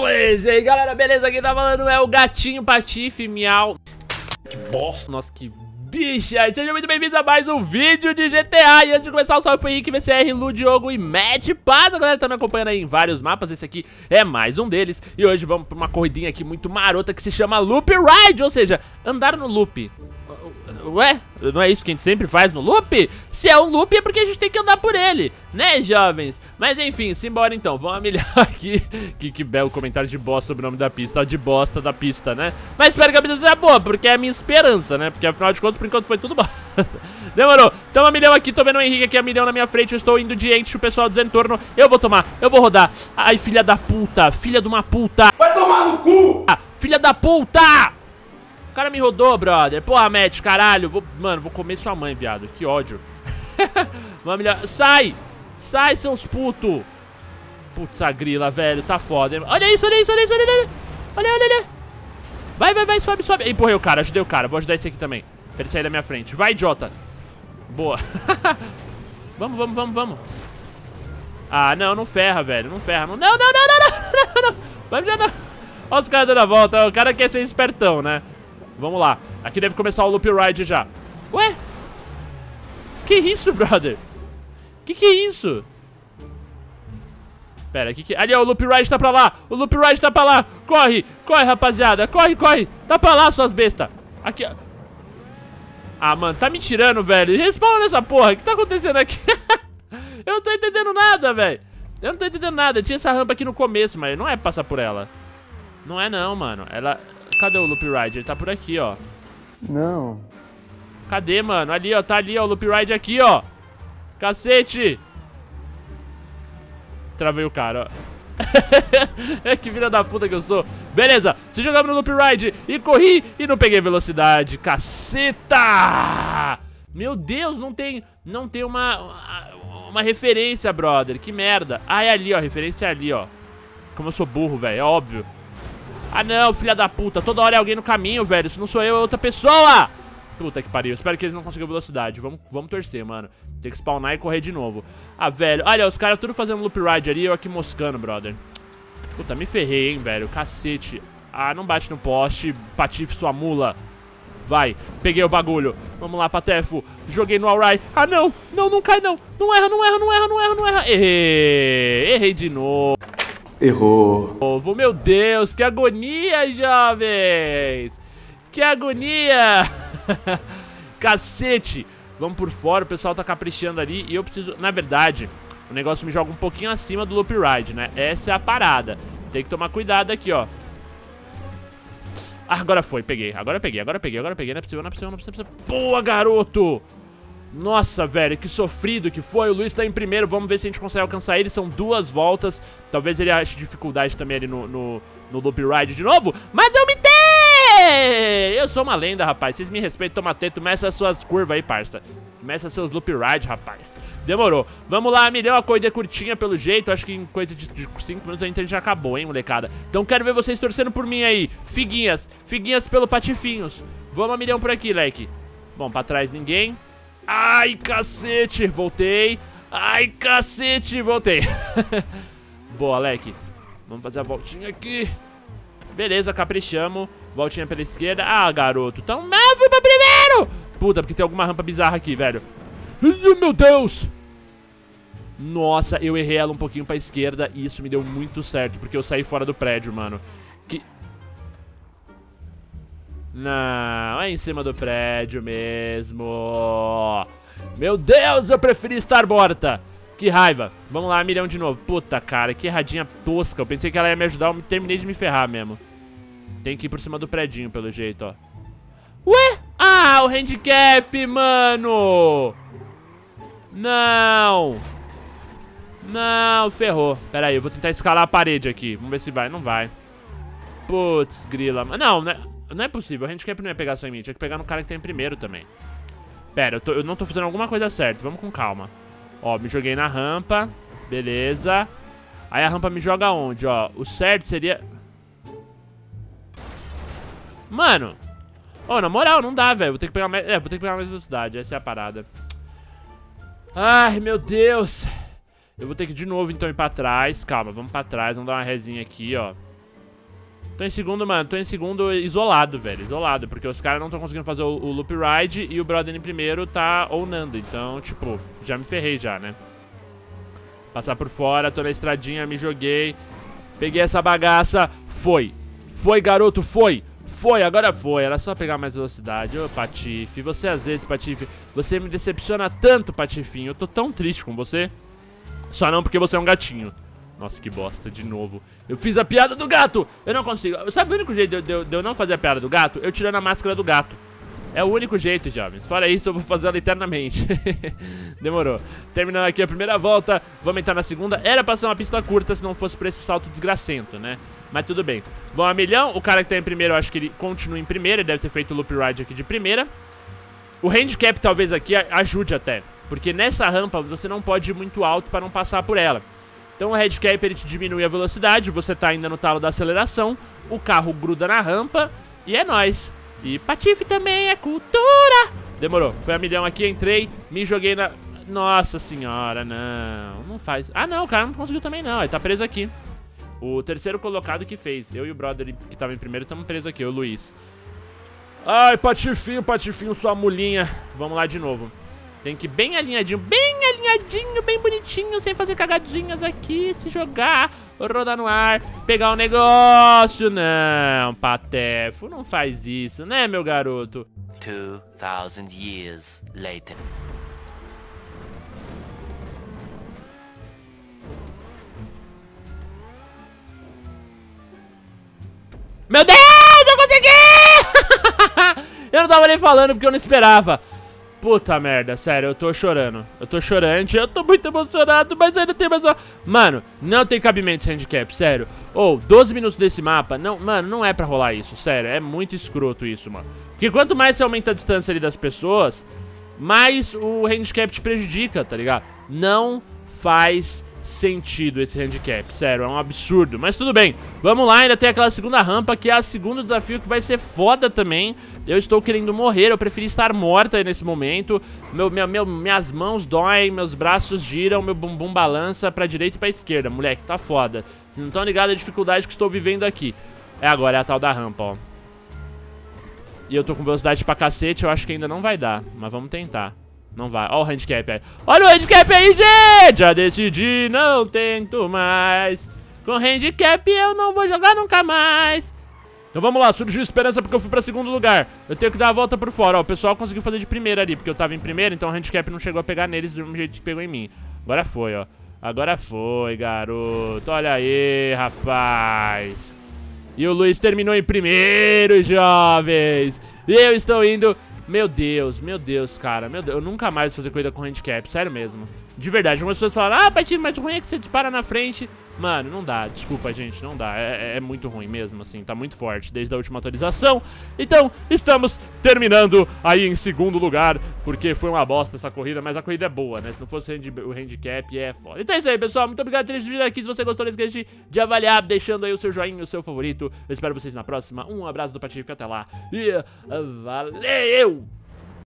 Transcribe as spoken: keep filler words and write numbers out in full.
Beleza, e aí galera, beleza? Quem tá falando é o Gatinho Patife, miau. Que bosta. Nossa, que bicha. Sejam muito bem-vindos a mais um vídeo de G T A. E antes de começar, um salve pro Henrique, V C R, Lu, Diogo e Matt Paz. A galera tá me acompanhando aí em vários mapas, esse aqui é mais um deles. E hoje vamos pra uma corridinha aqui muito marota que se chama Loop Ride, ou seja, andar no loop. Ué, não é isso que a gente sempre faz no loop? Se é um loop é porque a gente tem que andar por ele, né, jovens? Mas enfim, simbora então, vamos milhar aqui. Que, que belo comentário de bosta sobre o nome da pista, ó, de bosta da pista, né? Mas espero que a pista seja boa, porque é a minha esperança, né? Porque afinal de contas, por enquanto foi tudo bosta. Demorou, então a milhão aqui, tô vendo o Henrique aqui a milhão na minha frente, eu estou indo de ente, o pessoal do Zentorno. Eu vou tomar, eu vou rodar. Ai, filha da puta, filha de uma puta. Vai tomar no cu! Ah, filha da puta! O cara me rodou, brother. Porra, Matt, caralho. Vou, mano, vou comer sua mãe, viado. Que ódio. Vamos melhor. Sai! Sai, seus putos. Putz, a grila, velho. Tá foda, hein? Olha isso, olha isso, olha isso, olha, olha. Olha, olha, olha. Vai, vai, vai, sobe, sobe. Empurrei o cara, ajudei o cara. Vou ajudar esse aqui também. Pra ele sair da minha frente. Vai, idiota. Boa. Vamos, vamos, vamos, vamos. Ah, não, não ferra, velho. Não ferra. Não, não, não, não, não, não, não. Vamos já não. Olha os caras dando a volta. O cara quer ser espertão, né? Vamos lá, aqui deve começar o Loop Ride já. Ué? Que isso, brother? Que que é isso? Pera, que que... Ali, ó, o Loop Ride tá pra lá. O Loop Ride tá pra lá. Corre, corre, rapaziada. Corre, corre. Tá pra lá, suas bestas. Aqui, ó. Ah, mano, tá me tirando, velho. Respawn nessa porra. O que tá acontecendo aqui? Eu não tô entendendo nada, velho. Eu não tô entendendo nada. Tinha essa rampa aqui no começo, mas não é passar por ela. Não é não, mano. Ela... Cadê o Loop Ride? Ele tá por aqui, ó. Não. Cadê, mano? Ali, ó. Tá ali, ó. O Loop Ride aqui, ó. Cacete. Travei o cara, ó. É que filha da puta que eu sou. Beleza. Se jogamos no Loop Ride e corri e não peguei velocidade. Caceta! Meu Deus, não tem... Não tem uma... Uma referência, brother. Que merda. Ah, é ali, ó. Referência é ali, ó. Como eu sou burro, velho. É óbvio. Ah não, filha da puta, toda hora é alguém no caminho, velho. Se não sou eu, é outra pessoa. Puta que pariu, espero que eles não consigam velocidade. Vamos, vamos torcer, mano. Tem que spawnar e correr de novo. Ah, velho, olha, os caras tudo fazendo loop ride ali. Eu aqui moscando, brother. Puta, me ferrei, hein, velho, cacete. Ah, não bate no poste, Patife, sua mula. Vai, peguei o bagulho. Vamos lá, Patefo, joguei no alright. Ah não, não, não cai não. Não erra, não erra, não erra, não erra, não erra. Errei, errei de novo. Errou. Meu Deus, que agonia, jovens. Que agonia. Cacete. Vamos por fora, o pessoal tá caprichando ali. E eu preciso, na verdade, o negócio me joga um pouquinho acima do Loop Ride, né? Essa é a parada. Tem que tomar cuidado aqui, ó. Ah, agora foi, peguei, agora peguei, agora peguei, agora peguei. Não é possível, não é possível, não é possível. Boa, garoto. Nossa, velho, que sofrido que foi. O Luiz tá em primeiro, vamos ver se a gente consegue alcançar ele. São duas voltas. Talvez ele ache dificuldade também ali no, no, no Loop Ride de novo. Mas eu me dei! Eu sou uma lenda, rapaz. Vocês me respeitam, toma teto. Meça as suas curvas aí, parça. Meça seus Loop Ride, rapaz. Demorou. Vamos lá, milhão, a corrida é curtinha pelo jeito. Acho que em coisa de cinco minutos a gente já acabou, hein, molecada. Então quero ver vocês torcendo por mim aí. Figuinhas, figuinhas pelo Patifinhos. Vamos a milhão por aqui, leque. Bom, pra trás ninguém. Ai, cacete, voltei. Ai, cacete, voltei. Boa, leque. Vamos fazer a voltinha aqui. Beleza, caprichamos. Voltinha pela esquerda. Ah, garoto, tão mal, fui pra primeiro. Puta, porque tem alguma rampa bizarra aqui, velho. Ai, meu Deus. Nossa, eu errei ela um pouquinho pra esquerda. E isso me deu muito certo, porque eu saí fora do prédio, mano. Que... Não, é em cima do prédio mesmo. Meu Deus, eu preferi estar morta. Que raiva. Vamos lá, milhão de novo. Puta, cara, que erradinha tosca. Eu pensei que ela ia me ajudar, eu terminei de me ferrar mesmo. Tem que ir por cima do predinho, pelo jeito, ó. Ué? Ah, o handicap, mano. Não. Não, ferrou. Pera aí, eu vou tentar escalar a parede aqui. Vamos ver se vai, não vai. Putz, grila. Não, né? Não é possível, o handicap não ia pegar só em mim. Tinha que pegar no cara que tá em primeiro também. Pera, eu, tô, eu não tô fazendo alguma coisa certa. Vamos com calma. Ó, me joguei na rampa. Beleza. Aí a rampa me joga onde, ó? O certo seria... Mano. Ó, na moral, não dá, velho. Vou ter que pegar mais... É, vou ter que pegar mais velocidade. Essa é a parada. Ai, meu Deus. Eu vou ter que de novo, então, ir pra trás. Calma, vamos pra trás. Vamos dar uma resinha aqui, ó. Tô em segundo, mano, tô em segundo isolado, velho, isolado, porque os caras não estão conseguindo fazer o, o loop ride e o brother em primeiro tá ownando, então, tipo, já me ferrei já, né? Passar por fora, tô na estradinha, me joguei, peguei essa bagaça, foi, foi, garoto, foi, foi, agora foi, era só pegar mais velocidade. Ô, Patife, você às vezes, Patife, você me decepciona tanto, Patifinho, eu tô tão triste com você, só não porque você é um gatinho. Nossa, que bosta, de novo. Eu fiz a piada do gato. Eu não consigo. Sabe o único jeito de eu, de eu, de eu não fazer a piada do gato? Eu tirando a máscara do gato. É o único jeito, jovens. Fora isso, eu vou fazer ela eternamente. Demorou. Terminando aqui a primeira volta. Vamos entrar na segunda. Era pra ser uma pista curta se não fosse por esse salto desgracento, né? Mas tudo bem. Vamos a milhão. O cara que tá em primeiro, eu acho que ele continua em primeiro. Ele deve ter feito o loop ride aqui de primeira. O handicap talvez aqui ajude até. Porque nessa rampa você não pode ir muito alto pra não passar por ela. Então o handicap ele te diminui a velocidade, você tá ainda no talo da aceleração, o carro gruda na rampa e é nóis. E Patife também é cultura. Demorou, foi a milhão aqui, entrei, me joguei na... Nossa senhora, não, não faz... Ah não, o cara não conseguiu também não, ele tá preso aqui. O terceiro colocado que fez, eu e o brother que tava em primeiro estamos presos aqui, o Luiz. Ai, Patifinho, Patifinho, sua mulinha. Vamos lá de novo. Tem que ir bem alinhadinho, bem alinhadinho, bem bonitinho, sem fazer cagadinhas aqui, se jogar, rodar no ar, pegar o negócio. Não, Patefo, não faz isso, né, meu garoto? Two thousand years later. Meu Deus, eu consegui! Eu não tava nem falando porque eu não esperava. Puta merda, sério, eu tô chorando. Eu tô chorante, eu tô muito emocionado, mas ainda tem mais uma... Mano, não tem cabimento esse handicap, sério. Ou, oh, doze minutos desse mapa, não, mano, não é pra rolar isso, sério. É muito escroto isso, mano. Porque quanto mais você aumenta a distância ali das pessoas, mais o handicap te prejudica, tá ligado? Não faz sentido esse handicap, sério, é um absurdo. Mas tudo bem, vamos lá, ainda tem aquela segunda rampa, que é o segundo desafio que vai ser foda também. Eu estou querendo morrer, eu preferi estar morta aí nesse momento. Meu, meu, meu, minhas mãos doem, meus braços giram, meu bumbum balança pra direita e pra esquerda. Moleque, tá foda. Vocês não estão ligados à dificuldade que estou vivendo aqui. É agora, é a tal da rampa, ó. E eu tô com velocidade pra cacete, eu acho que ainda não vai dar. Mas vamos tentar. Não vai. Ó o handicap aí. Olha o handicap aí, gente! Já decidi, não tento mais. Com handicap eu não vou jogar nunca mais. Então vamos lá, surgiu esperança porque eu fui pra segundo lugar. Eu tenho que dar a volta por fora, ó. O pessoal conseguiu fazer de primeira ali, porque eu tava em primeiro, então o handicap não chegou a pegar neles do mesmo jeito que pegou em mim. Agora foi, ó. Agora foi, garoto. Olha aí, rapaz. E o Luiz terminou em primeiro, jovens. E eu estou indo... Meu Deus, meu Deus, cara. Meu Deus, eu nunca mais vou fazer corrida com handicap, sério mesmo. De verdade, algumas pessoas falam, ah, Patife, mas o ruim é que você dispara na frente. Mano, não dá, desculpa, gente, não dá. É, é muito ruim mesmo, assim, tá muito forte desde a última atualização. Então, estamos terminando aí em segundo lugar, porque foi uma bosta essa corrida, mas a corrida é boa, né? Se não fosse o, hand, o handicap, é foda. Então é isso aí, pessoal, muito obrigado por ter assistido aqui. Se você gostou, não esqueça de, de avaliar, deixando aí o seu joinha, o seu favorito. Eu espero vocês na próxima. Um abraço do Patife, até lá. E valeu!